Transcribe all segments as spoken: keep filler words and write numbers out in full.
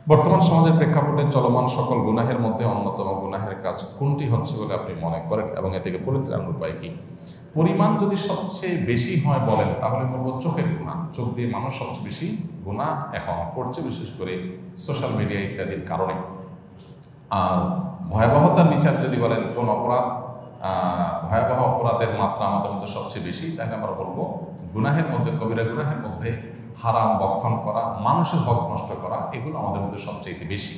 বর্তমান সমাজের প্রেক্ষাপটে চলমান সকল গুনাহের মধ্যে অন্যতম গুনাহের কাজ কোনটি হচ্ছে বলে আপনি মনে করেন এবং এ থেকে পরিত্রাণের উপায় কি? পরিমাণ যদি সবচেয়ে বেশি হয় বলেন তাহলে বলবো চোখের গুনাহ। চোখ দিয়ে মানুষ সবচেয়ে বেশি গুনাহ এখন করছে, বিশেষ করে সোশ্যাল মিডিয়া ইত্যাদির কারণে। আর ভয়াবহতার বিচার যদি বলেন কোন অপরাধ ভয়াবহ অপরাধের মাত্রা আমাদের মধ্যে সবচেয়ে বেশি, তাহলে আমরা বলবো গুনাহের মধ্যে, কবিরা গুনাহের মধ্যে হারাম বক্ষণ করা, মানুষের হক নষ্ট করা, এগুলো আমাদের মধ্যে সবচেয়ে বেশি।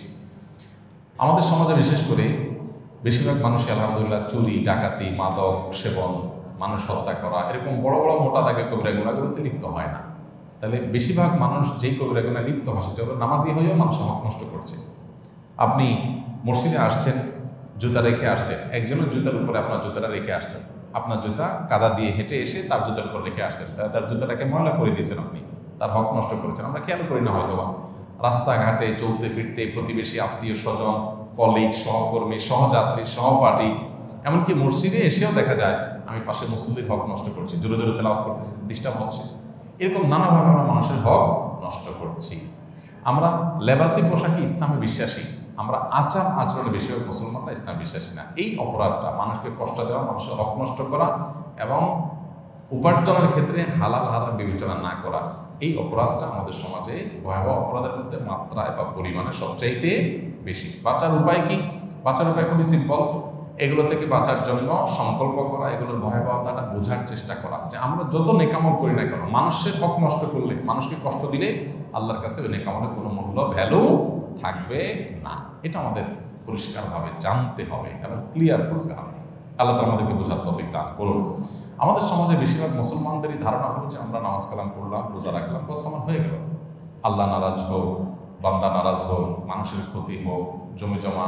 আমাদের সমাজে বিশেষ করে বেশিরভাগ মানুষই আলহামদুলিল্লাহ চুরি, ডাকাতি, মাদক সেবন, মানুষ হত্যা করা, এরকম বড় বড় মোটা দাগে কবিরা গুনাহগুলোতে লিপ্ত হয় না। তাহলে বেশিরভাগ মানুষ যেই কবিরা গুনাহে লিপ্ত হয় সেটা হলো নামাজি হয়েও মানুষের হক নষ্ট করছে। আপনি মসজিদে আসছেন, জুতা রেখে আসছেন, একজনের জুতার উপরে আপনার জুতাটা রেখে আসছেন, আপনার জুতা কাদা দিয়ে হেঁটে এসে তার জুতার উপর রেখে আসছেন, তার জুতাটাকে ময়লা করে দিয়েছেন, আপনি তার হক নষ্ট করেছেন। আমরা খেয়াল করি না হয়তো বা রাস্তাঘাটে চলতে ফিরতে প্রতিবেশী, আত্মীয় স্বজন, কলিগ, সহকর্মী, সহযাত্রী, সহপাঠী, এমনকি মসজিদে এসেও দেখা যায় আমি পাশে মুসল্লির হক নষ্ট করছি, জোরে জোরে তেলাওয়াত করতেছি, ডিস্টার্ব হচ্ছে, এরকম নানাভাবে আমরা মানুষের হক নষ্ট করছি। আমরা লেবাসি পোশাকে ইসলামে বিশ্বাসী, আমরা আচার আচরণে বেশিরভাগ মুসলমানরা ইসলাম বিশ্বাসী না। এই অপরাধটা, মানুষকে কষ্ট দেওয়া, মানুষের হক নষ্ট করা এবং উপার্জনের ক্ষেত্রে হালাল হারাম বিবেচনা না করা, এই অপরাধটা আমাদের সমাজে ভয়াবহ অপরাধের মধ্যে মাত্রায় বা পরিমাণে সবচাইতে বেশি। বাঁচার উপায় কি? বাঁচার উপায় খুবই সিম্পল। এগুলো থেকে বাঁচার জন্য সংকল্প করা, এগুলোর ভয়াবহতাটা বোঝার চেষ্টা করা, যে আমরা যত নেকামল করি না কেন, মানুষের হক নষ্ট করলে, মানুষকে কষ্ট দিলে আল্লাহর কাছে ওই নেকামলের কোনো মূল্য, ভ্যালু থাকবে না। এটা আমাদের পরিষ্কারভাবে জানতে হবে এবং ক্লিয়ার করতে হবে। আল্লাহ তাআলা আমাদেরকে বোঝার তৌফিক দান করুন। আমাদের সমাজে বেশিরভাগ মুসলমানদেরই ধারণা হলো যে আমরা নামাজ কালাম করলাম, রোজা রাখলাম, বস আমার হয়ে গেল। আল্লাহ নারাজ হোক, বান্দা নারাজ হোক, মানুষের ক্ষতি হোক, জমি জমা,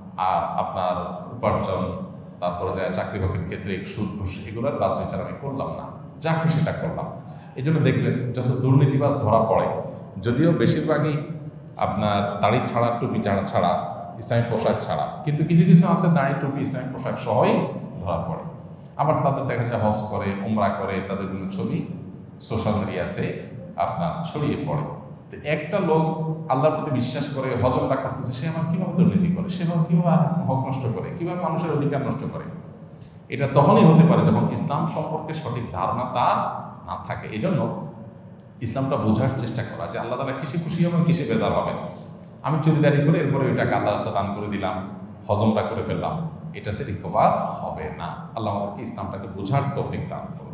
আপনার উপার্জন, তারপরে যায় চাকরি বাকরির ক্ষেত্রে সুদ ঘুষ, এগুলোর বাজ বিচার আমি করলাম না, যা খুশি তা করলাম। এই জন্য দেখবেন যত দুর্নীতিবাজ ধরা পড়ে, যদিও বেশিরভাগই আপনার দাড়ি ছাড়া, টুপি ছাড়া ছাড়া ইসলামী পোশাক ছাড়া, কিন্তু কিছু কিছু আছে দাড়ি টুপি ইসলামী পোশাক সহই ধরা পড়ে। আবার তাদের দেখা যায় হজ করে, উমরা করে, তাদের বিভিন্ন ছবি সোশ্যাল মিডিয়াতে আপনার ছড়িয়ে পড়ে। তো একটা লোক আল্লাহর প্রতি বিশ্বাস করে হজমটা করতেছে, সে আমার কীভাবে দুর্নীতি করে, সেভাবে কীভাবে হক নষ্ট করে, কীভাবে মানুষের অধিকার নষ্ট করে? এটা তখনই হতে পারে যখন ইসলাম সম্পর্কে সঠিক ধারণা তার না থাকে। এই জন্য ইসলামটা বোঝার চেষ্টা করা, যে আল্লাহ তাআলা কিসে খুশি হবেন, কিসে বেজার হবেন। আমি চুরিদারি করে এরপরে ওইটাকে আল্লাহ রাস্তা দান করে দিলাম, হজমটা করে ফেললাম, এটাতে রিকভার হবে না। আল্লাহ আমাদেরকে ইসলামটাকে বোঝার তৌফিক দান করুন।